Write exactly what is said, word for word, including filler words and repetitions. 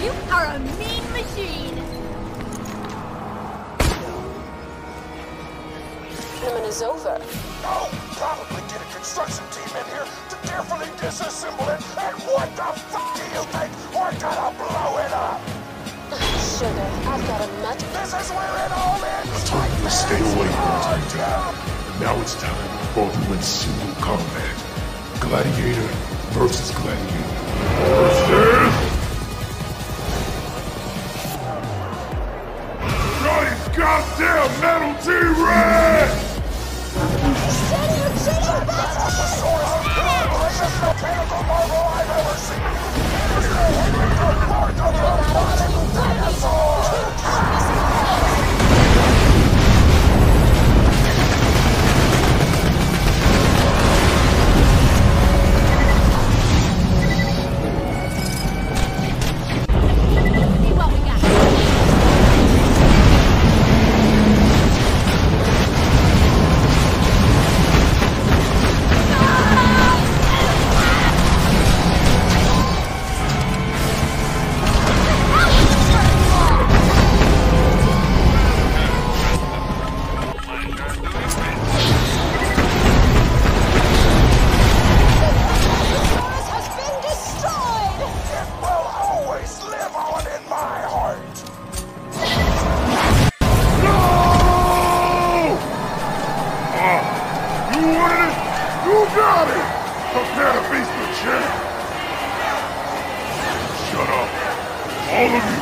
You are a mean machine! Tournament is over. I'll probably get a construction team in here to carefully disassemble it, and what the fuck do you think? We're gonna blow it up! Sugar, I've got a nut. This is where it all ends! I told you to stay away from the town. Now it's time for both win single combat. Gladiator versus gladiator. Versus... Johnny's goddamn metal T-Rex! Steady, you cheating Badassasaurus, the greatest mechanical marvel I've ever seen! Here's the head part of the robotic dinosaur! All of you